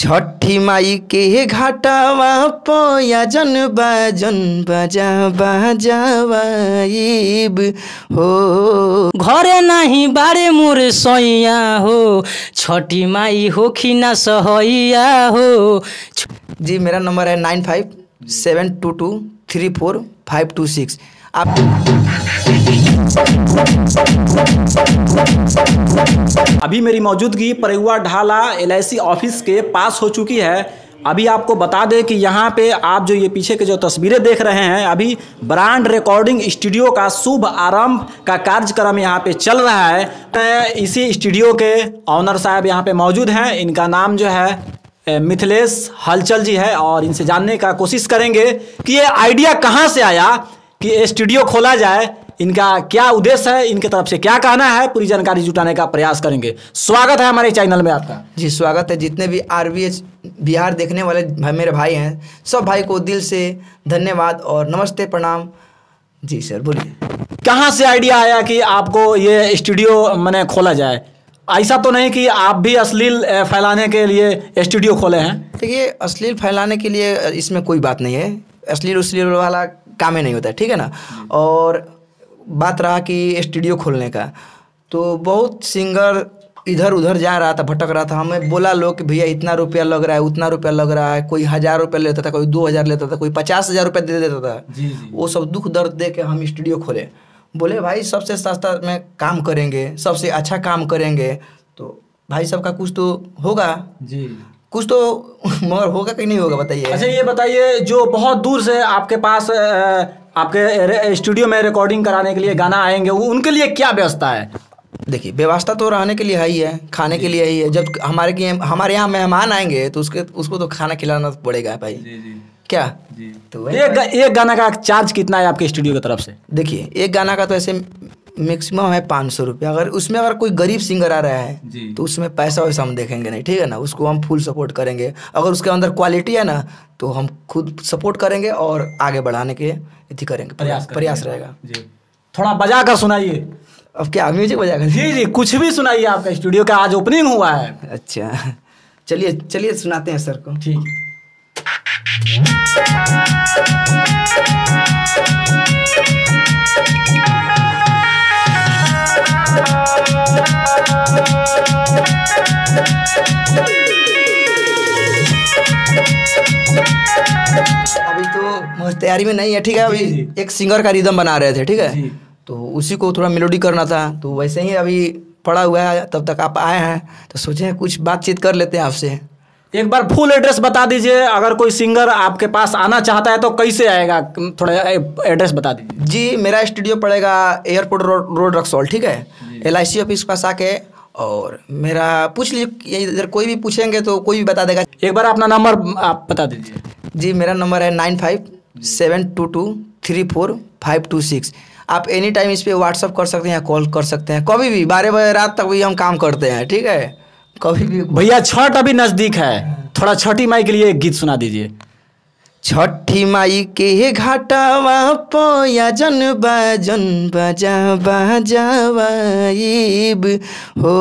छठी माई के घाटावा पया जन बाजन बाजा बाजावाइब हो घरे नहीं बारे मोर सैया हो छठी माई होखी ना सहैया हो। जी मेरा नंबर है 9572234526। आप अभी मेरी मौजूदगी परेवा ढाला LIC ऑफिस के पास हो चुकी है। अभी आपको बता दें कि यहाँ पे आप जो ये पीछे के जो तस्वीरें देख रहे हैं, अभी ब्रांड रिकॉर्डिंग स्टूडियो का शुभ आरंभ का कार्यक्रम यहाँ पे चल रहा है। इसी स्टूडियो के ऑनर साहब यहाँ पे मौजूद हैं। इनका नाम जो है मिथिलेश हलचल जी है और इनसे जानने का कोशिश करेंगे कि ये आइडिया कहाँ से आया कि स्टूडियो खोला जाए, इनका क्या उद्देश्य है, इनके तरफ से क्या कहना है, पूरी जानकारी जुटाने का प्रयास करेंगे। स्वागत है हमारे चैनल में आपका। जी स्वागत है। जितने भी RVH बिहार देखने वाले मेरे भाई हैं, सब भाई को दिल से धन्यवाद और नमस्ते प्रणाम। जी सर बोलिए। कहाँ से आइडिया आया कि आपको ये स्टूडियो मैंने खोला जाए? ऐसा तो नहीं कि आप भी अश्लील फैलाने के लिए स्टूडियो खोले हैं? देखिए अश्लील फैलाने के लिए इसमें कोई बात नहीं है, अश्लील उश्लील वाला काम ही नहीं होता है, ठीक है ना। और बात रहा कि स्टूडियो खोलने का, तो बहुत सिंगर इधर उधर जा रहा था, भटक रहा था। हमें बोला लोग कि भैया इतना रुपया लग रहा है, उतना रुपया लग रहा है। कोई 1000 रुपया लेता था, कोई 2000 लेता था, कोई 50,000 रुपया दे देता था। जी। वो सब दुख दर्द दे के हम स्टूडियो खोले। बोले भाई सबसे सस्ता में काम करेंगे, सबसे अच्छा काम करेंगे, तो भाई सबका कुछ तो होगा जी, कुछ तो मगर होगा कि नहीं होगा बताइए। अच्छा ये बताइए, जो बहुत दूर से आपके पास आपके स्टूडियो में रिकॉर्डिंग कराने के लिए गाना आएंगे, उनके लिए क्या व्यवस्था है? देखिए व्यवस्था तो रहने के लिए है ही है, खाने के लिए ही है। जब हमारे यहाँ मेहमान आएंगे तो उसको तो खाना खिलाना पड़ेगा भाई। जी। क्या जी। तो एक गाना का चार्ज कितना है आपके स्टूडियो की तरफ से? देखिए एक गाना का तो ऐसे मैक्सिमम है 500 रुपया। अगर कोई गरीब सिंगर आ रहा है तो उसमें पैसा वैसा हम देखेंगे नहीं, ठीक है ना। उसको हम फुल सपोर्ट करेंगे। अगर उसके अंदर क्वालिटी है ना तो हम खुद सपोर्ट करेंगे और आगे बढ़ाने के इतनी करेंगे, प्रयास रहेगा जी। थोड़ा बजा कर सुनाइए। अब क्या म्यूजिक बजा कर? जी कुछ भी सुनाइए। आपका स्टूडियो का आज ओपनिंग हुआ है। अच्छा चलिए सुनाते हैं सर को। ठीक। अभी तो तैयारी में नहीं है, ठीक है। अभी एक सिंगर का रिदम बना रहे थे, ठीक है, तो उसी को थोड़ा मेलोडी करना था, तो वैसे ही अभी पड़ा हुआ है। तब तक आप आए हैं तो सोचे कुछ बातचीत कर लेते हैं आपसे। एक बार फुल एड्रेस बता दीजिए, अगर कोई सिंगर आपके पास आना चाहता है तो कैसे आएगा, थोड़ा एड्रेस बता दीजिए। जी मेरा स्टूडियो पड़ेगा एयरपोर्ट रोड रक्सौल, ठीक है। LIC ऑफिस पास आके और मेरा पूछ लीजिए, इधर कोई भी पूछेंगे तो कोई भी बता देगा। एक बार अपना नंबर आप बता दीजिए। जी मेरा नंबर है 9572234526। आप एनी टाइम इस पर व्हाट्सअप कर सकते हैं या कॉल कर सकते हैं, कभी भी 12 बजे रात तक भी हम काम करते हैं, ठीक है, कभी भी। भैया छठ अभी नज़दीक है, थोड़ा छठी माई के लिए एक गीत सुना दीजिए। छठी माई के घाटावा पया जन बाजन बाजा बाजावाइब हो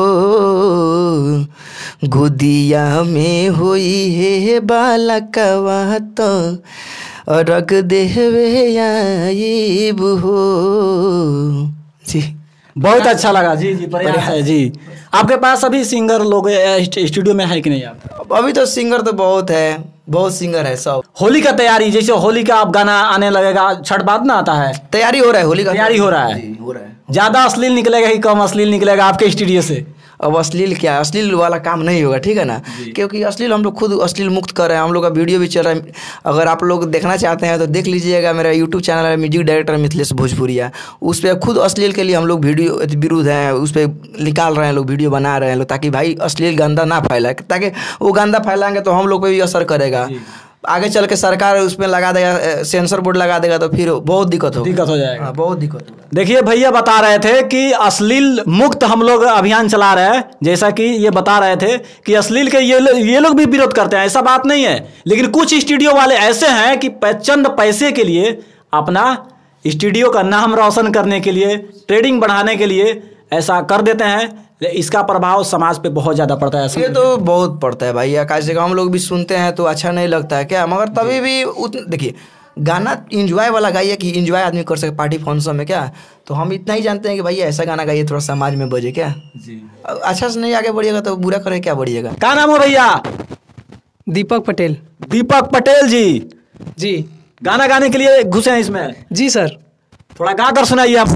गोदिया में होई है बालकवा तो रग देवे आइब हो। जी बहुत अच्छा लगा जी। प्रयास है जी। आपके पास अभी सिंगर लोग स्टूडियो में है कि नहीं? आप अभी तो सिंगर तो बहुत सिंगर है सब। होली का तैयारी, जैसे होली का आप गाना आने लगेगा, छठ बाद ना आता है, तैयारी हो रहा है, होली का तैयारी हो रहा है। ज्यादा अश्लील निकलेगा कि कम अश्लील निकलेगा आपके स्टूडियो से? अब अश्लील क्या, अश्लील वाला काम नहीं होगा, ठीक है ना, क्योंकि अश्लील हम लोग खुद अश्लील मुक्त कर रहे हैं। हम लोग का वीडियो भी चल रहा है। अगर आप लोग देखना चाहते हैं तो देख लीजिएगा, मेरा YouTube चैनल है म्यूजिक डायरेक्टर मिथिलेश भोजपुरिया। उस पर खुद अश्लील के लिए हम लोग वीडियो विरुद्ध हैं, उस पर निकाल रहे हैं लोग, वीडियो बना रहे हैं लोग, ताकि भाई अश्लील गंदा ना फैलाए, ताकि वो गंदा फैलाएंगे तो हम लोग पे भी असर करेगा। आगे चल के सरकार उसमें लगा देगा, सेंसर बोर्ड लगा देगा, तो फिर बहुत दिक्कत हो जाएगा। हाँ, बहुत दिक्कत होगा। देखिए भैया बता रहे थे कि अश्लील मुक्त हम लोग अभियान चला रहे हैं, जैसा कि ये बता रहे थे कि अश्लील के ये लोग भी विरोध करते हैं, ऐसा बात नहीं है। लेकिन कुछ स्टूडियो वाले ऐसे हैं कि चंद पैसे के लिए, अपना स्टूडियो का नाम रोशन करने के लिए, ट्रेडिंग बढ़ाने के लिए ऐसा कर देते हैं। इसका प्रभाव समाज पे बहुत ज़्यादा पड़ता है। ये तो बहुत पड़ता है भाई, कैसे हम लोग भी सुनते हैं तो अच्छा नहीं लगता है क्या, मगर तभी भी देखिए गाना इंजॉय वाला गाइए कि इंजॉय आदमी कर सके पार्टी फंक्शन में क्या, तो हम इतना ही जानते हैं कि भाई ऐसा गाना गाइए थोड़ा समाज में बजे क्या जी। अच्छा से नहीं आगे बढ़िएगा तो बुरा करे क्या बढ़िएगा। क्या नाम हो भैया? दीपक पटेल। दीपक पटेल जी। जी। गाना गाने के लिए घुसे हैं इसमें? जी सर। थोड़ा गा कर सुनाइए आप।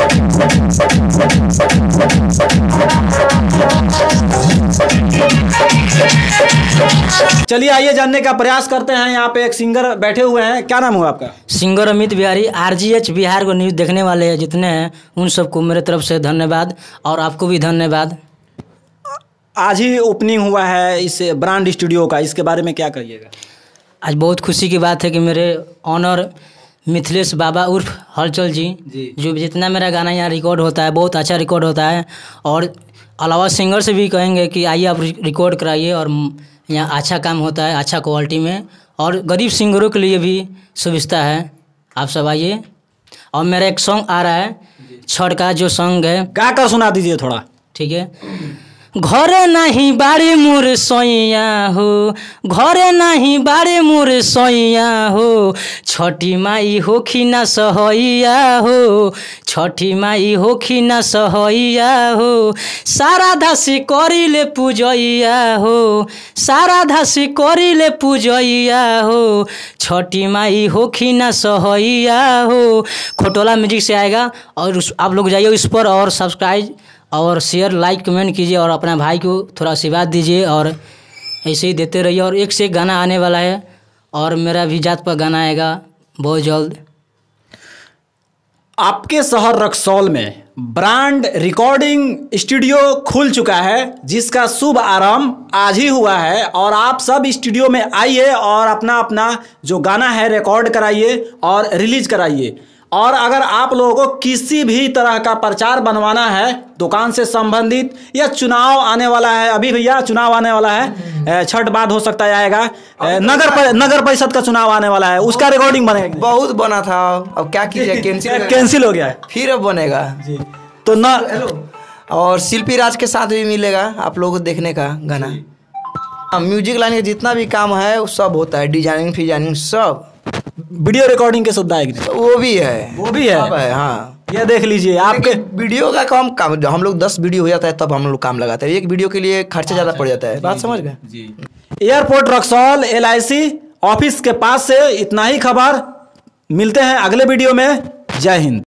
चलिए आइए जानने का प्रयास करते हैं। यहाँ पे एक सिंगर बैठे हुए हैं, क्या नाम हुआ आपका? सिंगर अमित बिहारी। RGH बिहार को न्यूज़ देखने वाले हैं जितने हैं उन सबको मेरे तरफ से धन्यवाद, और आपको भी धन्यवाद। आज ही ओपनिंग हुआ है इस ब्रांड स्टूडियो का, इसके बारे में क्या कहिएगा? आज बहुत खुशी की बात है कि मेरे ऑनर मिथिलेश बाबा उर्फ हलचल जी जो जितना मेरा गाना यहाँ रिकॉर्ड होता है बहुत अच्छा रिकॉर्ड होता है, और अलावा सिंगर से भी कहेंगे कि आइए आप रिकॉर्ड कराइए, और यहाँ अच्छा काम होता है अच्छा क्वालिटी में, और गरीब सिंगरों के लिए भी सुविधा है। आप सब आइए। और मेरा एक सॉन्ग आ रहा है छठ का, जो सॉन्ग है गा कर सुना दीजिए थोड़ा। ठीक है। घरे नहीं बाड़े मोर सोइया हो, घरे नहीं बाड़े मोर सोइया हो, छठी माई होखी ना सहैया हो, छठी माई होखी ना सहैया हो, सारा धासी करिले पूजैया हो, सारा धासी करिले पूजैया हो, छठी माई होखी ना सहैया हो। खटोला म्यूजिक से आएगा, और आप लोग जाइए इस पर और सब्सक्राइब और शेयर लाइक कमेंट कीजिए, और अपना भाई को थोड़ा आशीर्वाद दीजिए, और ऐसे ही देते रहिए। और एक से एक गाना आने वाला है, और मेरा भी जात पर गाना आएगा बहुत जल्द। आपके शहर रक्सौल में ब्रांड रिकॉर्डिंग स्टूडियो खुल चुका है, जिसका शुभ आरंभ आज ही हुआ है, और आप सब स्टूडियो में आइए और अपना अपना जो गाना है रिकॉर्ड कराइए और रिलीज कराइए। और अगर आप लोगों को किसी भी तरह का प्रचार बनवाना है दुकान से संबंधित, या चुनाव आने वाला है, अभी भैया चुनाव आने वाला है, छठ बाद हो सकता है आएगा, नगर परिषद का चुनाव आने वाला है, उसका रिकॉर्डिंग बनेगा। बहुत बना था, अब क्या कीजिए कैंसिल हो गया है, फिर अब बनेगा जी। तो ना और शिल्पी राज के साथ भी मिलेगा आप लोगों को देखने का गाना। म्यूजिक लाइन का जितना भी काम है वो सब होता है, डिजाइनिंग फिजाइनिंग सब। वीडियो रिकॉर्डिंग के सुविधा है वो भी है, वो भी है, हाँ। ये देख लीजिए आपके वीडियो का काम हम लोग 10 वीडियो हो जाता है तब हम लोग काम लगाते हैं, एक वीडियो के लिए खर्चा ज़्यादा पड़ जाता है। बात समझ गए जी। एयरपोर्ट रक्सौल LIC ऑफिस के पास से इतना ही खबर। मिलते हैं अगले वीडियो में। जय हिंद।